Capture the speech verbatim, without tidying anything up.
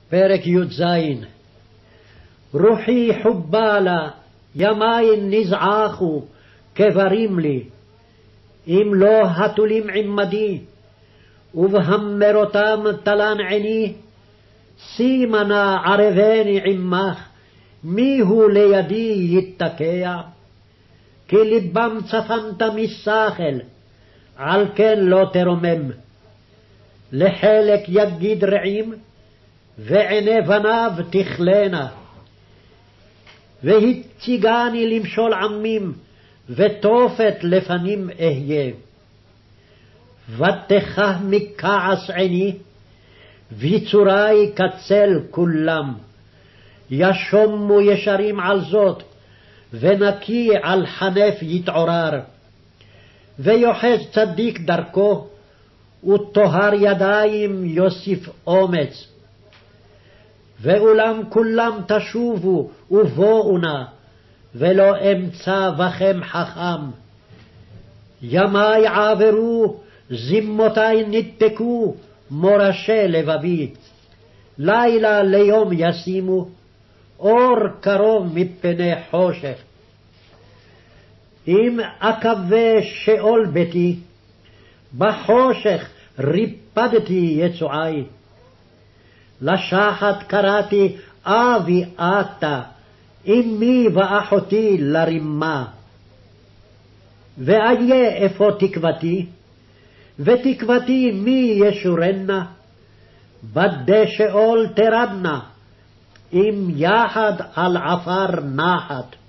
פרק י"ז. רוחי חובה לה, ימין נזעחו, כברים לי. אם לא התולים עמדי, ובהמרותם תלן עיני, שימה נא ערבני עמך, מי הוא לידי יתקע? כי ליבם צפנת משכל, על כן לא תרומם. לחלק יגיד רעים, ועיני בניו תכלנה. והציגני למשול עמים, ותופת לפנים אהיה. ותכה מכעס עיני, ויצורי כצל כולם. ישומו ישרים על זאת, ונקי על חנף יתעורר. ויוחז צדיק דרכו, וטוהר ידיים יוסיף אומץ. ואולם כולם תשובו ובואו נא, ולא אמצא בכם חכם. ימי עברו, זמותי נדפקו, מורשי לבבי. לילה ליום ישימו, אור קרוב מפני חושך. אם אקווה שאול ביתי, בחושך ריפדתי יצועי. לשחת קראתי אבי אתה, אמי ואחותי לרימה. ואיה איפה תקוותי, ותקוותי מי ישורנה? בדי שאול תרדנה, אם יחד על עפר נחת.